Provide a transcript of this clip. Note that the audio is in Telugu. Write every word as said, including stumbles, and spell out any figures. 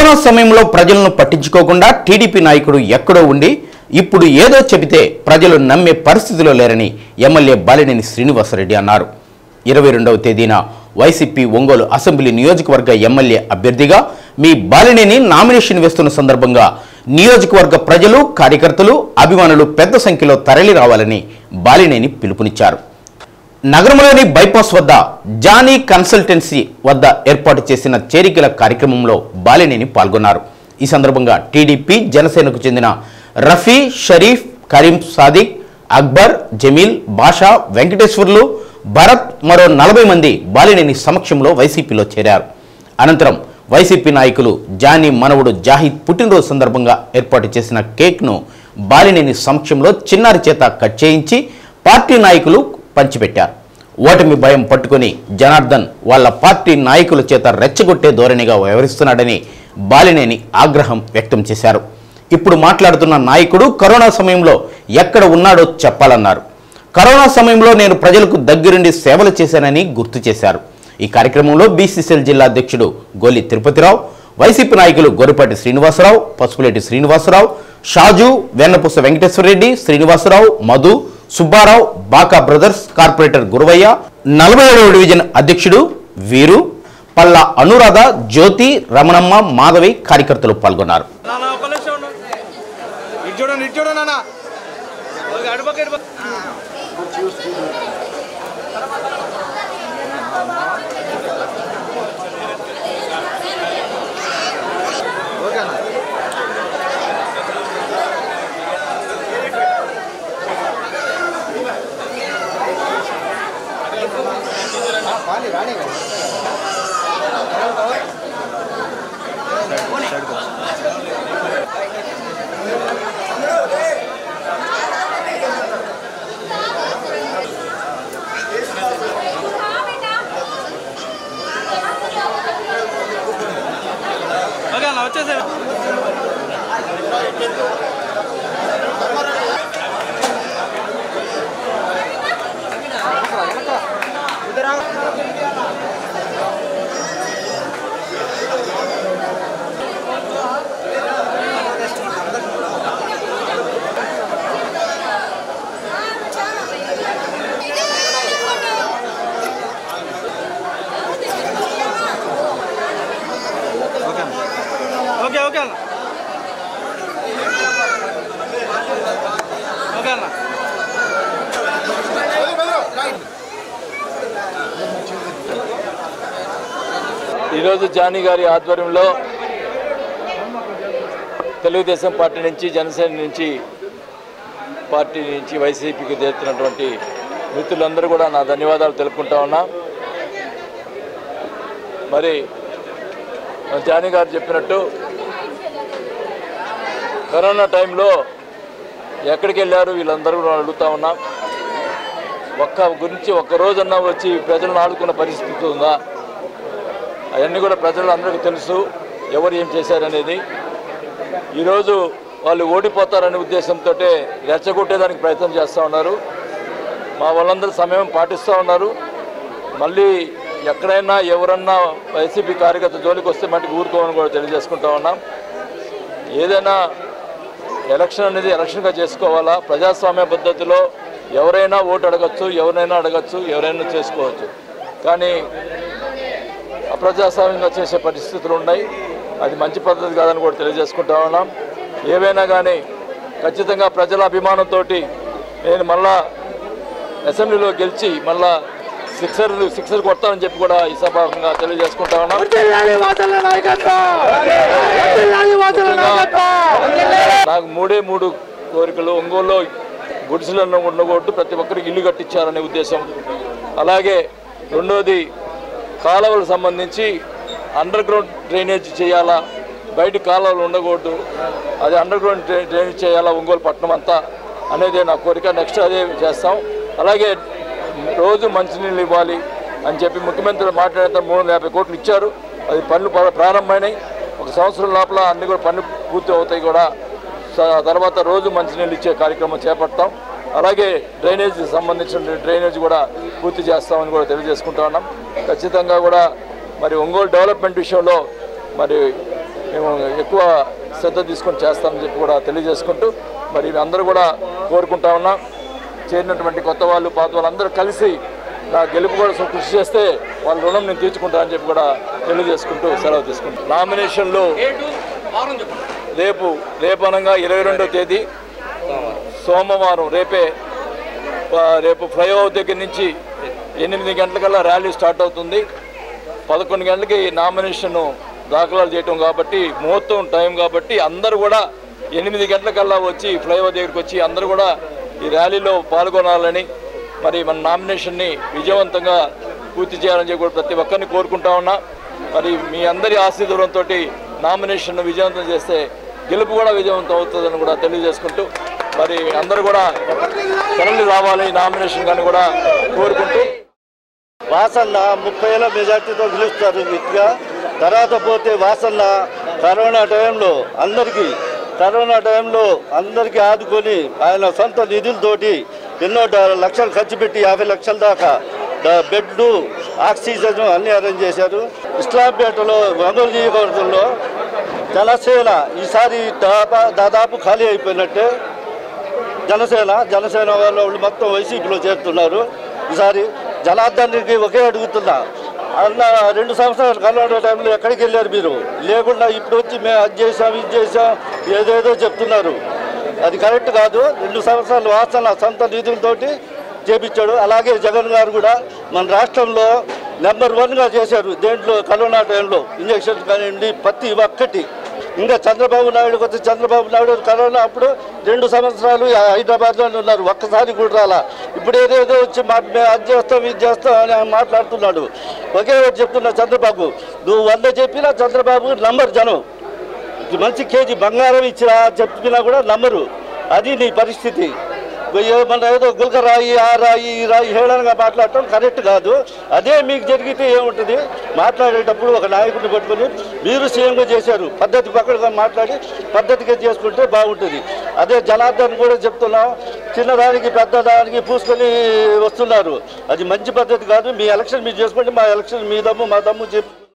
కరోనా సమయంలో ప్రజలను పట్టించుకోకుండా టీడీపీ నాయకుడు ఎక్కడో ఉండి ఇప్పుడు ఏదో చెబితే ప్రజలు నమ్మే పరిస్థితిలో లేరని ఎమ్మెల్యే బాలినేని శ్రీనివాసరెడ్డి అన్నారు. ఇరవై రెండవ తేదీన వైసీపీ ఒంగోలు అసెంబ్లీ నియోజకవర్గ ఎమ్మెల్యే అభ్యర్థిగా మీ బాలినేని నామినేషన్ వేస్తున్న సందర్భంగా నియోజకవర్గ ప్రజలు, కార్యకర్తలు, అభిమానులు పెద్ద సంఖ్యలో తరలి రావాలని బాలినేని పిలుపునిచ్చారు. నగరంలోని బైపాస్ వద్ద జానీ కన్సల్టెన్సీ వద్ద ఏర్పాటు చేసిన చేరికల కార్యక్రమంలో బాలినేని పాల్గొన్నారు. ఈ సందర్భంగా టీడీపీ, జనసేనకు చెందిన రఫీ, షరీఫ్, కరీం సాదిక్, అక్బర్, జమీల్, బాషా, వెంకటేశ్వర్లు, భరత్ మరో నలభై మంది బాలినేని సమక్షంలో వైసీపీలో చేరారు. అనంతరం వైసీపీ నాయకులు జానీ మనవడు జాహిద్ పుట్టినరోజు సందర్భంగా ఏర్పాటు చేసిన కేక్ను బాలినేని సమక్షంలో చిన్నారి చేత కట్ చేయించి పార్టీ నాయకులు పంచిపెట్టారు. ఓటమి భయం పట్టుకుని జనార్దన్ వాళ్ళ పార్టీ నాయకుల చేత రెచ్చగొట్టే ధోరణిగా వ్యవహరిస్తున్నాడని బాలినేని ఆగ్రహం వ్యక్తం చేశారు. ఇప్పుడు మాట్లాడుతున్న నాయకుడు కరోనా సమయంలో ఎక్కడ ఉన్నాడో చెప్పాలన్నారు. కరోనా సమయంలో నేను ప్రజలకు దగ్గరుండి సేవలు చేశానని గుర్తు చేశారు. ఈ కార్యక్రమంలో బీసీసీఎల్ జిల్లా అధ్యక్షుడు గోలి తిరుపతిరావు, వైసీపీ నాయకులు గొర్రెపాటి శ్రీనివాసరావు, పసుపులేటి శ్రీనివాసరావు, షాజు, వెన్నపూస వెంకటేశ్వరరెడ్డి, శ్రీనివాసరావు, మధు, సుబ్బారావు, బాకా బ్రదర్స్ కార్పొరేటర్ గురువయ్య, నలభై ఏడవ డివిజన్ అధ్యక్షుడు వీరు, పల్లా అనురాధ, జ్యోతి, రమణమ్మ, మాధవి కార్యకర్తలు పాల్గొన్నారు. ఓకే ఓకే అన్న ఓకే అన్న ఈరోజు జానీ గారి ఆధ్వర్యంలో తెలుగుదేశం పార్టీ నుంచి, జనసేన నుంచి, పార్టీ నుంచి వైసీపీకి చేరుతున్నటువంటి మిత్రులందరూ కూడా నా ధన్యవాదాలు తెలుపుకుంటా ఉన్నా. మరి జానీ గారు చెప్పినట్టు కరోనా టైంలో ఎక్కడికి వెళ్ళారు వీళ్ళందరూ కూడా అడుగుతా ఉన్నాం. ఒక్క గురించి ఒక్కరోజన్నా వచ్చి ప్రజలను ఆడుకున్న పరిస్థితి ఉందా? అవన్నీ కూడా ప్రజలు అందరికీ తెలుసు ఎవరు ఏం చేశారనేది. ఈరోజు వాళ్ళు ఓడిపోతారనే ఉద్దేశంతో రెచ్చగొట్టేదానికి ప్రయత్నం చేస్తూ ఉన్నారు. మా వాళ్ళందరూ సమయం పాటిస్తూ ఉన్నారు. మళ్ళీ ఎక్కడైనా ఎవరన్నా వైసీపీ కార్యకర్త జోలికి వస్తే మటుకు ఊరుకోమని కూడా తెలియజేసుకుంటా ఉన్నాం. ఏదైనా ఎలక్షన్ అనేది ఎలక్షన్గా చేసుకోవాలా. ప్రజాస్వామ్య పద్ధతిలో ఎవరైనా ఓటు అడగచ్చు, ఎవరైనా అడగచ్చు, ఎవరైనా చేసుకోవచ్చు. కానీ అప్రజాస్వామ్యంగా చేసే పరిస్థితులు ఉన్నాయి. అది మంచి పద్ధతి కాదని కూడా తెలియజేసుకుంటా ఉన్నాం. ఏవైనా కానీ ఖచ్చితంగా ప్రజల అభిమానంతో నేను మళ్ళా అసెంబ్లీలో గెలిచి మళ్ళా సిక్సర్లు సిక్సర్ కొడతానని చెప్పి కూడా ఈ సభాముఖంగా తెలియజేసుకుంటా ఉన్నాం. నాకు మూడే మూడు కోరికలు. ఒంగోలులో గుడిసెలను ఉండకూడదు, ప్రతి ఒక్కరికి ఇల్లు కట్టించాలనే ఉద్దేశం. అలాగే రెండోది కాలువలకు సంబంధించి అండర్ గ్రౌండ్ డ్రైనేజ్ చేయాలా, బయట కాలువలు ఉండకూడదు, అది అండర్ గ్రౌండ్ డ్రైనేజ్ చేయాలా ఒంగోలు పట్టణం అంతా అనేది నా కోరిక. నెక్స్ట్ అదే చేస్తాం. అలాగే రోజు మంచినీళ్ళు ఇవ్వాలి అని చెప్పి ముఖ్యమంత్రి మాట్లాడితే మూడు వందల యాభై కోట్లు ఇచ్చారు. అది పనులు ప్రారంభమైనాయి. ఒక సంవత్సరం లోపల అన్ని కూడా పనులు పూర్తి అవుతాయి కూడా. తర్వాత రోజు మంచినీళ్ళు ఇచ్చే కార్యక్రమం చేపడతాం. అలాగే డ్రైనేజ్ సంబంధించిన డ్రైనేజ్ కూడా పూర్తి చేస్తామని కూడా తెలియజేసుకుంటా ఉన్నాం. ఖచ్చితంగా కూడా మరి ఒంగోలు డెవలప్మెంట్ విషయంలో మరి మేము ఎక్కువ శ్రద్ధ తీసుకొని చేస్తామని చెప్పి కూడా తెలియజేసుకుంటూ మరి అందరూ కూడా కోరుకుంటా ఉన్నాం. చేరినటువంటి కొత్త వాళ్ళు పాత వాళ్ళు అందరూ కలిసి నా గెలుపు కూడా కృషి చేస్తే వాళ్ళ రుణం నేను తీర్చుకుంటానని చెప్పి కూడా తెలియజేసుకుంటూ సెలవు తీసుకుంటాం. నామినేషన్లు రేపు రేపు అనగా ఇరవై రెండవ తేదీ సోమవారం రేపే రేపు ఫ్లైఓవర్ దగ్గర నుంచి ఎనిమిది గంటలకల్లా ర్యాలీ స్టార్ట్ అవుతుంది. పదకొండు గంటలకి నామినేషన్ దాఖలాలు చేయటం కాబట్టి ముహూర్తం టైం కాబట్టి అందరూ కూడా ఎనిమిది గంటలకల్లా వచ్చి ఫ్లైఓవర్ దగ్గరికి వచ్చి అందరూ కూడా ఈ ర్యాలీలో పాల్గొనాలని మరి మన నామినేషన్ని విజయవంతంగా పూర్తి చేయాలని చెప్పి ప్రతి ఒక్కరిని కోరుకుంటా ఉన్నా. మరి మీ అందరి ఆశీర్వాదంతో నామినేషన్ విజయవంతం చేస్తే గెలుపు కూడా విజయవంతం అవుతుందని కూడా తెలియజేసుకుంటూ మరి అందరూ కూడా తరలి రావాలి నామినేషన్ కానీ కూడా కోరుకుంటూ వాసన్న ముప్పై ఏళ్ళ మెజార్టీతో గెలుస్తారు విత్గా. తర్వాత పోతే వాసన్న కరోనా టైంలో అందరికీ కరోనా టైంలో అందరికీ ఆదుకొని ఆయన సొంత నిధులతోటి ఎన్నో లక్షలు ఖర్చు పెట్టి యాభై లక్షల దాకా బెడ్లు ఆక్సిజన్ అన్నీ అరేంజ్ చేశారు. ఇస్లాంపేటలో ఒంగోలు నియోజకవర్గంలో జనసేన ఈసారి దాదాపు దాదాపు ఖాళీ అయిపోయినట్టే. జనసేన జనసేన వాళ్ళు మొత్తం వైసీపీలో చేరుతున్నారు. ఈసారి జనార్దన్కి ఒకే అడుగుతున్నా, అన్న రెండు సంవత్సరాలు కరోనా టైంలో ఎక్కడికి వెళ్ళారు మీరు? లేకుండా ఇప్పుడు వచ్చి మేము అది చేసాం ఇది చేసాం ఏదేదో చెప్తున్నారు. అది కరెక్ట్ కాదు. రెండు సంవత్సరాలు వాసన సొంత నిధులతోటి చేపించాడు. అలాగే జగన్ గారు కూడా మన రాష్ట్రంలో నెంబర్ వన్గా చేశారు. దేంట్లో కరోనా టైంలో ఇంజక్షన్స్ కానివ్వండి ప్రతి ఒక్కటి. ఇంకా చంద్రబాబు నాయుడు కొత్త చంద్రబాబు నాయుడు కరోనా అప్పుడు రెండు సంవత్సరాలు హైదరాబాద్లోనే ఉన్నారు, ఒక్కసారి కూడా రాలా. ఇప్పుడు ఏదేదో వచ్చి మా అది చేస్తాం ఇది చేస్తాం అని మాట్లాడుతున్నాడు. ఒకే ఒకటి చెప్తున్నా, చంద్రబాబు నువ్వు వంద చెప్పినా చంద్రబాబు నంబర్ జనం మంచి కేజీ బంగారం ఇచ్చినా చెప్పినా కూడా నమ్మరు. అది నీ పరిస్థితి. మన ఏదో గుల్క రాయి ఆ రాయి ఈ రాయి హేళనగా మాట్లాడటం కరెక్ట్ కాదు. అదే మీకు జరిగితే ఏముంటుంది? మాట్లాడేటప్పుడు ఒక నాయకుడిని పట్టుకొని మీరు సీఎంగా చేశారు, పద్ధతి పక్కగా మాట్లాడి పద్ధతిగా చేసుకుంటే బాగుంటుంది. అదే జనార్దన్ కూడా చెప్తున్నాం, చిన్నదానికి పెద్దదానికి పూసుకొని వస్తున్నారు. అది మంచి పద్ధతి కాదు. మీ ఎలక్షన్ మీరు చేసుకోండి, మా ఎలక్షన్ మీ దమ్ము మా దమ్ము చెప్పి